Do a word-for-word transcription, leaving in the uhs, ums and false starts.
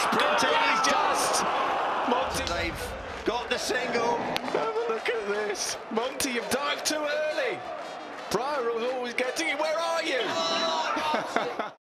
sprinting, he's just... Monty, they've got the single. Have a look at this. Monty, you've dived too early. Pryor was always getting it. Where are you?